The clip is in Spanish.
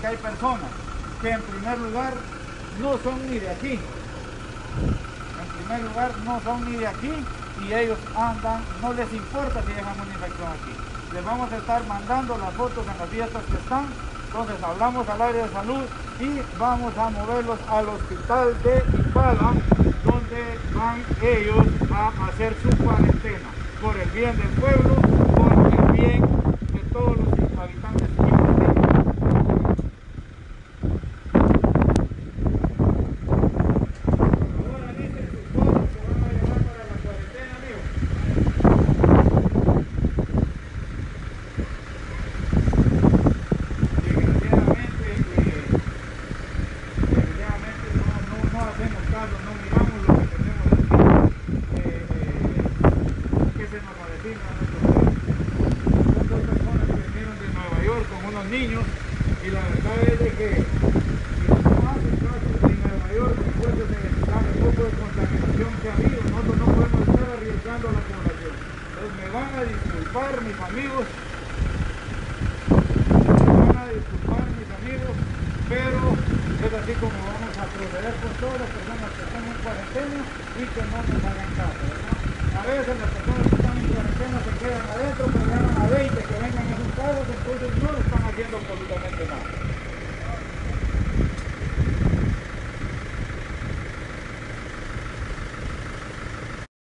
que hay personas que en primer lugar no son ni de aquí. En primer lugar no son ni de aquí y ellos andan, no les importa si dejan una infección aquí. Les vamos a estar mandando las fotos en las fiestas que están. Entonces hablamos al área de salud y vamos a moverlos al hospital de Ipala, donde van ellos a hacer su cuarentena, por el bien del pueblo, por el bien de todos los habitantes ipalenses. Ahora dicen sus fotos que van a llevar para la cuarentena, amigos. No hacemos caso, no miramos lo que tenemos aquí, que se nos avecina a nuestro país. Son dos personas que vinieron de Nueva York con unos niños y la verdad es de que si no hacen caso en Nueva York, después de tan poco de contaminación que ha habido, nosotros no podemos estar arriesgando a la población. Entonces me van a disculpar mis amigos, pero es así como vamos a proceder con todas las personas que están en cuarentena y que no nos hagan caso, ¿verdad? A veces las personas que están en cuarentena se quedan adentro, pero ganan a 20 que vengan a sus casas, entonces no están haciendo absolutamente nada.